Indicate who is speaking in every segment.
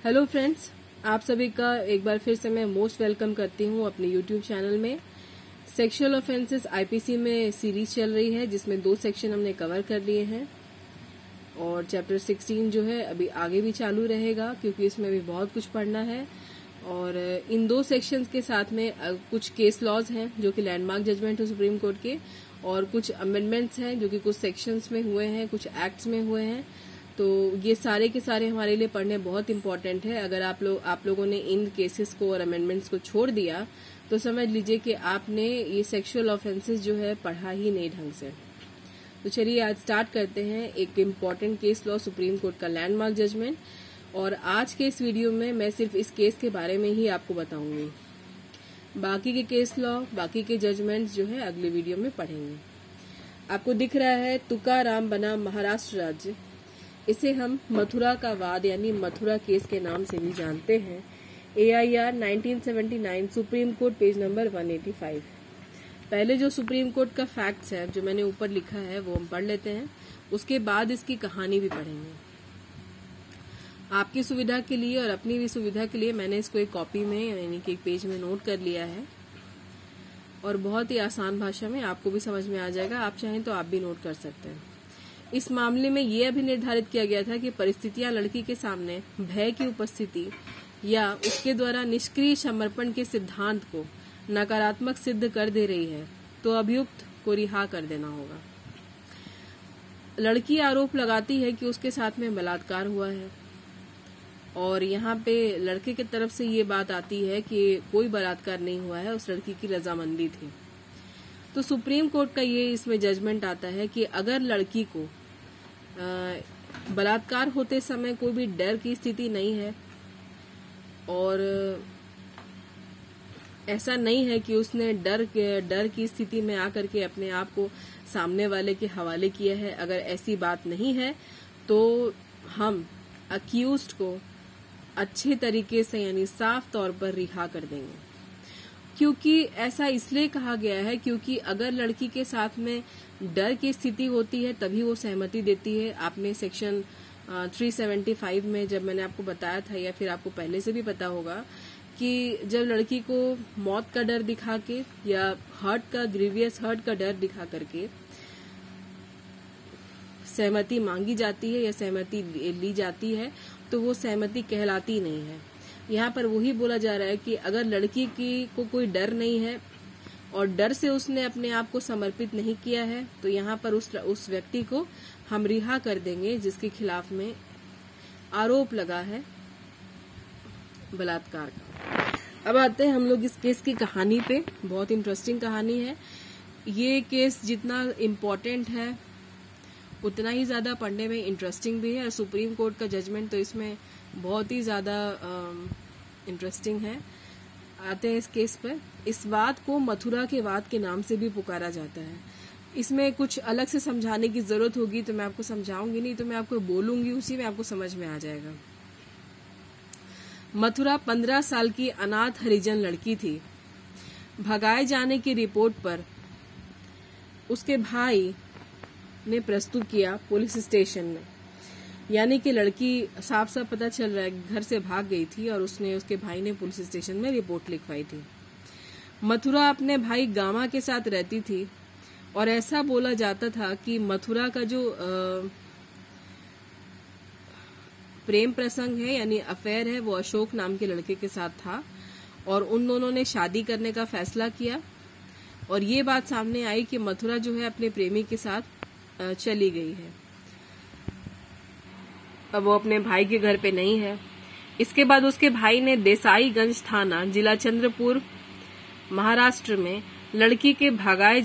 Speaker 1: Hello friends, आप सभी का एक बार फिर से मैं मोस्ट वेलकम करती हूँ अपने यूट्यूब चैनल में। सेक्सुअल ऑफेंसेस आईपीसी में सीरीज चल रही है जिसमें 2 सेक्शन हमने कवर कर लिए हैं और चैप्टर 16 जो है अभी आगे भी चालू रहेगा क्योंकि इसमें भी बहुत कुछ पढ़ना है। और इन 2 सेक्शंस के साथ में कुछ केस लॉज हैं जो कि लैंडमार्क जजमेंट है सुप्रीम कोर्ट के, और कुछ अमेंडमेंट्स हैं जो कि कुछ सेक्शंस में हुए हैं, कुछ एक्ट्स में हुए हैं। तो ये सारे के सारे हमारे लिए पढ़ने बहुत इंपॉर्टेंट है। अगर आप लोगों ने इन केसेस को और अमेंडमेंट्स को छोड़ दिया तो समझ लीजिए कि आपने ये सेक्सुअल ऑफेंसेस जो है पढ़ा ही नहीं ढंग से। तो चलिए आज स्टार्ट करते हैं एक important case law Supreme Court का लैंडमार्क जजमेंट। और आज के इस वीडियो में मैं सिर्फ इस केस के बारे में ही आपको बताऊंगी, बाकी के केस लॉ, बाकी के जजमेंट्स जो है अगले वीडियो में पढ़ेंगे। आपको दिख रहा है तुकाराम बना महाराष्ट्र राज्य, इसे हम मथुरा का वाद यानी मथुरा केस के नाम से भी जानते हैं। AIR 1979 Supreme Court page number 185। पहले जो सुप्रीम कोर्ट का फैक्ट्स है जो मैंने ऊपर लिखा है वो हम पढ़ लेते हैं, उसके बाद इसकी कहानी भी पढ़ेंगे। आपकी सुविधा के लिए और अपनी भी सुविधा के लिए मैंने इसको एक कॉपी में यानी कि एक पेज में नोट कर लिया है और बहुत ही आसान भाषा में आपको भी समझ में आ जाएगा। आप चाहें तो आप भी नोट कर सकते हैं। इस मामले में यह अभी निर्धारित किया गया था कि परिस्थितियां लड़की के सामने भय की उपस्थिति या उसके द्वारा निष्क्रिय समर्पण के सिद्धांत को नकारात्मक सिद्ध कर दे रही है तो अभियुक्त को रिहा कर देना होगा। लड़की आरोप लगाती है कि उसके साथ में बलात्कार हुआ है और यहाँ पे लड़के की तरफ से ये बात आती है कि कोई बलात्कार नहीं हुआ है, उस लड़की की रजामंदी थी। तो सुप्रीम कोर्ट का ये इसमें जजमेंट आता है कि अगर लड़की को बलात्कार होते समय कोई भी डर की स्थिति नहीं है और ऐसा नहीं है कि उसने डर की स्थिति में आकर के अपने आप को सामने वाले के हवाले किया है, अगर ऐसी बात नहीं है तो हम अक्यूज्ड को अच्छे तरीके से यानी साफ तौर पर रिहा कर देंगे। क्योंकि ऐसा इसलिए कहा गया है क्योंकि अगर लड़की के साथ में डर की स्थिति होती है तभी वो सहमति देती है। आपने सेक्शन 375 में जब मैंने आपको बताया था या फिर आपको पहले से भी पता होगा कि जब लड़की को मौत का डर दिखा के या ग्रीवियस हर्ट का डर दिखा करके सहमति मांगी जाती है या सहमति ली जाती है तो वो सहमति कहलाती नहीं है। यहाँ पर वही बोला जा रहा है कि अगर लड़की को कोई डर नहीं है और डर से उसने अपने आप को समर्पित नहीं किया है तो यहाँ पर उस व्यक्ति को हम रिहा कर देंगे जिसके खिलाफ में आरोप लगा है बलात्कार का। अब आते हैं हम लोग इस केस की कहानी पे। बहुत इंटरेस्टिंग कहानी है ये केस, जितना इम्पोर्टेंट है उतना ही ज्यादा पढ़ने में इंटरेस्टिंग भी है और सुप्रीम कोर्ट का जजमेंट तो इसमें बहुत ही ज्यादा इंटरेस्टिंग है। आते हैं इस केस पर। इस वाद को मथुरा के वाद के नाम से भी पुकारा जाता है। इसमें कुछ अलग से समझाने की जरूरत होगी तो मैं आपको समझाऊंगी, नहीं तो मैं आपको बोलूंगी, उसी में आपको समझ में आ जाएगा। मथुरा 15 साल की अनाथ हरिजन लड़की थी। भगाए जाने की रिपोर्ट पर उसके भाई ने प्रस्तुत किया पुलिस स्टेशन में, यानी कि लड़की साफ साफ पता चल रहा है घर से भाग गई थी और उसके भाई ने पुलिस स्टेशन में रिपोर्ट लिखवाई थी। मथुरा अपने भाई गामा के साथ रहती थी और ऐसा बोला जाता था कि मथुरा का जो प्रेम प्रसंग है यानी अफेयर है वो अशोक नाम के लड़के के साथ था और उन दोनों ने शादी करने का फैसला किया और ये बात सामने आई कि मथुरा जो है अपने प्रेमी के साथ चली गई है। अब वो अपने भाई के घर पे नहीं है। इसके बाद उसके भाई ने देसाईगंज थाना जिला चंद्रपुर महाराष्ट्र में लड़की के भगाए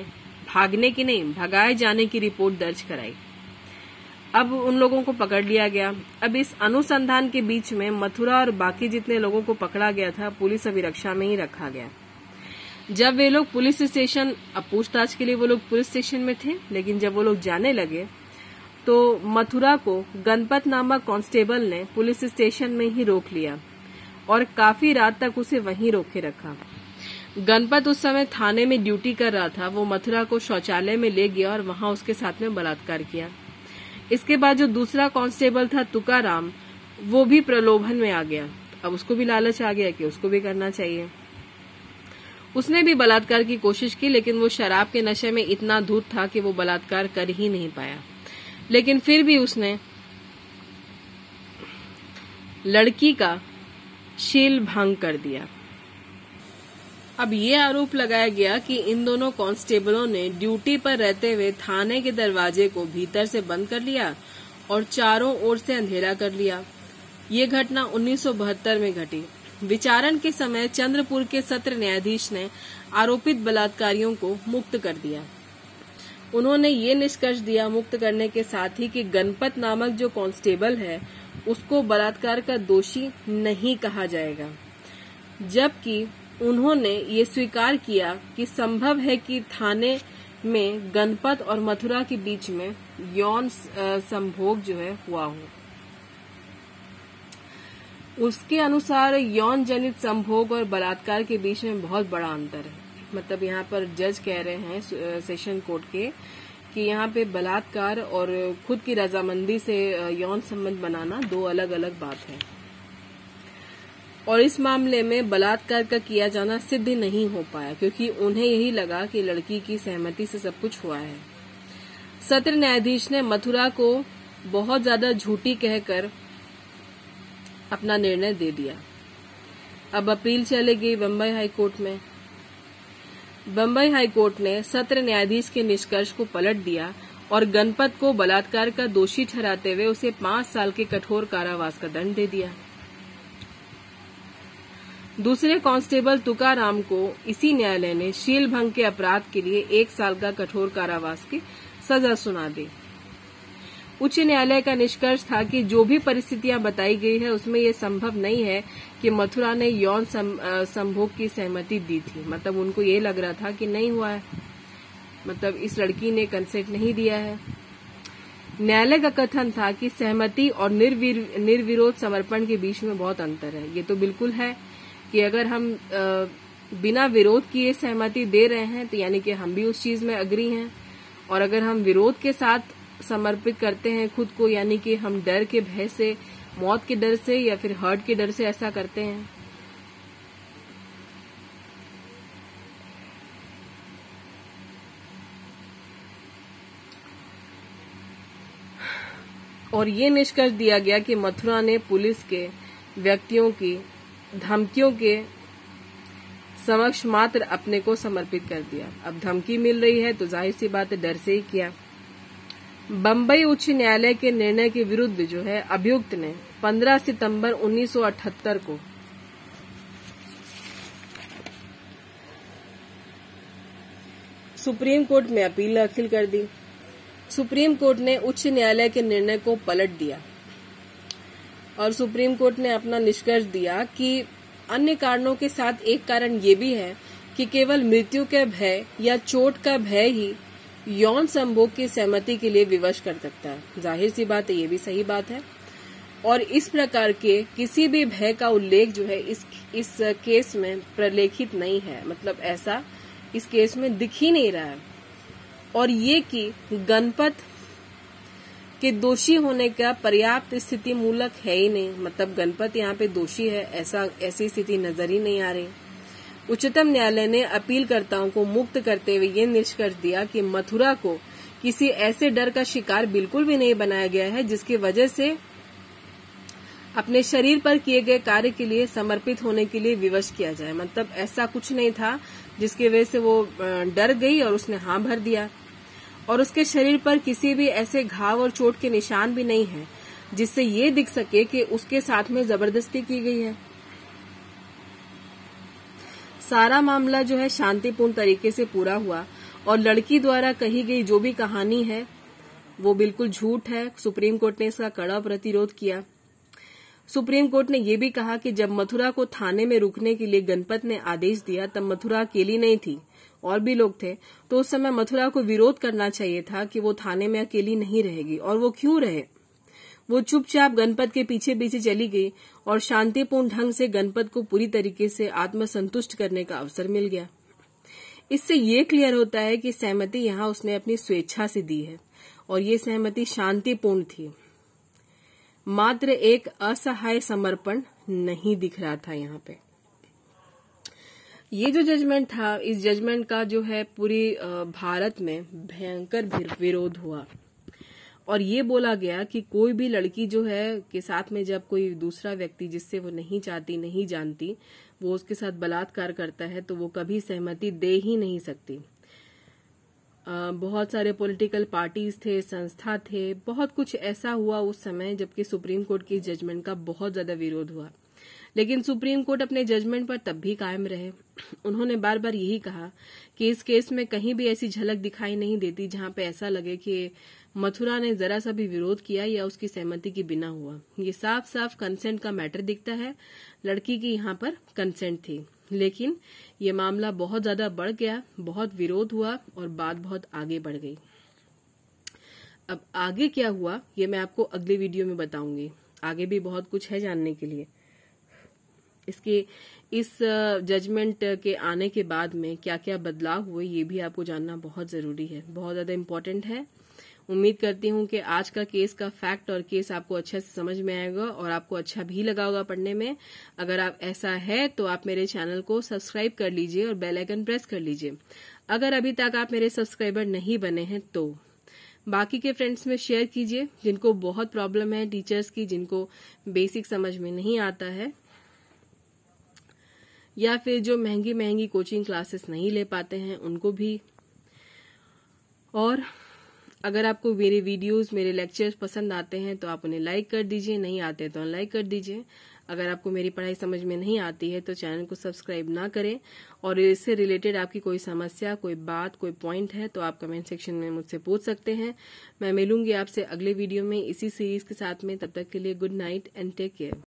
Speaker 1: जाने की रिपोर्ट दर्ज कराई। अब उन लोगों को पकड़ लिया गया। अब इस अनुसंधान के बीच में मथुरा और बाकी जितने लोगों को पकड़ा गया था पुलिस अभिरक्षा में ही रखा गया। जब वे लोग पुलिस स्टेशन, अब पूछताछ के लिए वो लोग पुलिस स्टेशन में थे, लेकिन जब वो लोग जाने लगे तो मथुरा को गणपत नामक कांस्टेबल ने पुलिस स्टेशन में ही रोक लिया और काफी रात तक उसे वहीं रोके रखा। गणपत उस समय थाने में ड्यूटी कर रहा था। वो मथुरा को शौचालय में ले गया और वहां उसके साथ में बलात्कार किया। इसके बाद जो दूसरा कांस्टेबल था तुकाराम, वो भी प्रलोभन में आ गया। अब उसको भी लालच आ गया कि उसको भी करना चाहिए। उसने भी बलात्कार की कोशिश की, लेकिन वो शराब के नशे में इतना धूत था कि वो बलात्कार कर ही नहीं पाया। लेकिन फिर भी उसने लड़की का शील भंग कर दिया। अब ये आरोप लगाया गया कि इन दोनों कांस्टेबलों ने ड्यूटी पर रहते हुए थाने के दरवाजे को भीतर से बंद कर लिया और चारों ओर से अंधेरा कर लिया। ये घटना 1972 में घटी। विचारण के समय चंद्रपुर के सत्र न्यायाधीश ने आरोपित बलात्कारियों को मुक्त कर दिया। उन्होंने ये निष्कर्ष दिया मुक्त करने के साथ ही कि गणपत नामक जो कांस्टेबल है उसको बलात्कार का दोषी नहीं कहा जाएगा, जबकि उन्होंने ये स्वीकार किया कि संभव है कि थाने में गणपत और मथुरा के बीच में यौन संभोग जो है हुआ हो। उसके अनुसार यौन जनित संभोग और बलात्कार के बीच में बहुत बड़ा अंतर है। मतलब यहाँ पर जज कह रहे हैं सेशन कोर्ट के कि यहाँ पे बलात्कार और खुद की रजामंदी से यौन संबंध बनाना दो अलग अलग बात है, और इस मामले में बलात्कार का किया जाना सिद्ध नहीं हो पाया क्योंकि उन्हें यही लगा कि लड़की की सहमति से सब कुछ हुआ है। सत्र न्यायाधीश ने मथुरा को बहुत ज्यादा झूठी कहकर अपना निर्णय दे दिया। अब अपील चलेगी बम्बई हाईकोर्ट में। बम्बई हाईकोर्ट ने सत्र न्यायाधीश के निष्कर्ष को पलट दिया और गणपत को बलात्कार का दोषी ठहराते हुए उसे 5 साल के कठोर कारावास का दंड दे दिया। दूसरे कांस्टेबल तुकाराम को इसी न्यायालय ने शील भंग के अपराध के लिए 1 साल का कठोर कारावास की सजा सुना दी। उच्च न्यायालय का निष्कर्ष था कि जो भी परिस्थितियां बताई गई है उसमें यह संभव नहीं है कि मथुरा ने यौन संभोग की सहमति दी थी। मतलब उनको ये लग रहा था कि नहीं हुआ है, मतलब इस लड़की ने कंसेंट नहीं दिया है। न्यायालय का कथन था कि सहमति और निर्विरोध समर्पण के बीच में बहुत अंतर है। ये तो बिल्कुल है कि अगर हम बिना विरोध किए सहमति दे रहे हैं तो यानी कि हम भी उस चीज में अग्री हैं, और अगर हम विरोध के साथ समर्पित करते हैं खुद को, यानी कि हम डर के भय से, मौत के डर से या फिर हर्ट के डर से ऐसा करते हैं, और ये निष्कर्ष दिया गया कि मथुरा ने पुलिस के व्यक्तियों की धमकियों के समक्ष मात्र अपने को समर्पित कर दिया। अब धमकी मिल रही है तो जाहिर सी बात है डर से ही किया। बम्बई उच्च न्यायालय के निर्णय के विरुद्ध जो है अभियुक्त ने 15 सितंबर 1978 को सुप्रीम कोर्ट में अपील दाखिल कर दी। सुप्रीम कोर्ट ने उच्च न्यायालय के निर्णय को पलट दिया और सुप्रीम कोर्ट ने अपना निष्कर्ष दिया कि अन्य कारणों के साथ एक कारण ये भी है कि केवल मृत्यु के भय या चोट का भय ही यौन संभोग की सहमति के लिए विवश कर सकता है। जाहिर सी बात है, ये भी सही बात है, और इस प्रकार के किसी भी भय का उल्लेख जो है इस केस में प्रलेखित नहीं है। मतलब ऐसा इस केस में दिख ही नहीं रहा है। और ये कि गणपत के दोषी होने का पर्याप्त स्थिति मूलक है ही नहीं। मतलब गणपत यहाँ पे दोषी है ऐसी स्थिति नजर ही नहीं आ रही। उच्चतम न्यायालय ने अपीलकर्ताओं को मुक्त करते हुए ये निष्कर्ष दिया कि मथुरा को किसी ऐसे डर का शिकार बिल्कुल भी नहीं बनाया गया है जिसकी वजह से अपने शरीर पर किए गए कार्य के लिए समर्पित होने के लिए विवश किया जाए। मतलब ऐसा कुछ नहीं था जिसकी वजह से वो डर गई और उसने हाँ भर दिया, और उसके शरीर पर किसी भी ऐसे घाव और चोट के निशान भी नहीं है जिससे ये दिख सके कि उसके साथ में जबरदस्ती की गई है। सारा मामला जो है शांतिपूर्ण तरीके से पूरा हुआ और लड़की द्वारा कही गई जो भी कहानी है वो बिल्कुल झूठ है। सुप्रीम कोर्ट ने इसका कड़ा प्रतिरोध किया। सुप्रीम कोर्ट ने यह भी कहा कि जब मथुरा को थाने में रुकने के लिए गणपत ने आदेश दिया तब मथुरा अकेली नहीं थी, और भी लोग थे, तो उस समय मथुरा को विरोध करना चाहिए था कि वो थाने में अकेली नहीं रहेगी। और वो क्यों रहे? वो चुपचाप गणपत के पीछे पीछे चली गई और शांतिपूर्ण ढंग से गणपत को पूरी तरीके से आत्मसंतुष्ट करने का अवसर मिल गया। इससे ये क्लियर होता है कि सहमति यहाँ उसने अपनी स्वेच्छा से दी है और ये सहमति शांतिपूर्ण थी। मात्र एक असहाय समर्पण नहीं दिख रहा था यहाँ पे। ये जो जजमेंट था, इस जजमेंट का जो है पूरी भारत में भयंकर विरोध हुआ और ये बोला गया कि कोई भी लड़की जो है के साथ में जब कोई दूसरा व्यक्ति जिससे वो नहीं चाहती, नहीं जानती, वो उसके साथ बलात्कार करता है तो वो कभी सहमति दे ही नहीं सकती। बहुत सारे पॉलिटिकल पार्टीज थे, संस्था थे, बहुत कुछ ऐसा हुआ उस समय जबकि सुप्रीम कोर्ट की जजमेंट का बहुत ज्यादा विरोध हुआ। लेकिन सुप्रीम कोर्ट अपने जजमेंट पर तब भी कायम रहे। उन्होंने बार बार यही कहा कि इस केस में कहीं भी ऐसी झलक दिखाई नहीं देती जहां पे ऐसा लगे कि मथुरा ने जरा सा भी विरोध किया या उसकी सहमति के बिना हुआ। ये साफ साफ कंसेंट का मैटर दिखता है। लड़की की यहाँ पर कंसेंट थी, लेकिन ये मामला बहुत ज्यादा बढ़ गया, बहुत विरोध हुआ और बात बहुत आगे बढ़ गई। अब आगे क्या हुआ ये मैं आपको अगली वीडियो में बताऊंगी। आगे भी बहुत कुछ है जानने के लिए। इसके इस जजमेंट के आने के बाद में क्या क्या बदलाव हुए ये भी आपको जानना बहुत जरूरी है, बहुत ज्यादा इम्पोर्टेंट है। उम्मीद करती हूँ कि आज का केस का फैक्ट और केस आपको अच्छे से समझ में आएगा और आपको अच्छा भी लगा होगा पढ़ने में। अगर आप ऐसा है तो आप मेरे चैनल को सब्सक्राइब कर लीजिए और बेल आइकन प्रेस कर लीजिए। अगर अभी तक आप मेरे सब्सक्राइबर नहीं बने हैं तो बाकी के फ्रेंड्स में शेयर कीजिए जिनको बहुत प्रॉब्लम है टीचर्स की, जिनको बेसिक समझ में नहीं आता है या फिर जो महंगी महंगी कोचिंग क्लासेस नहीं ले पाते हैं उनको भी। और अगर आपको मेरे वीडियोस, मेरे लेक्चर्स पसंद आते हैं तो आप उन्हें लाइक कर दीजिए, नहीं आते तो अनलाइक कर दीजिए। अगर आपको मेरी पढ़ाई समझ में नहीं आती है तो चैनल को सब्सक्राइब ना करें और इससे रिलेटेड आपकी कोई समस्या, कोई बात, कोई पॉइंट है तो आप कमेंट सेक्शन में मुझसे पूछ सकते हैं। मैं मिलूंगी आपसे अगले वीडियो में इसी सीरीज के साथ में। तब तक के लिए good night and take care.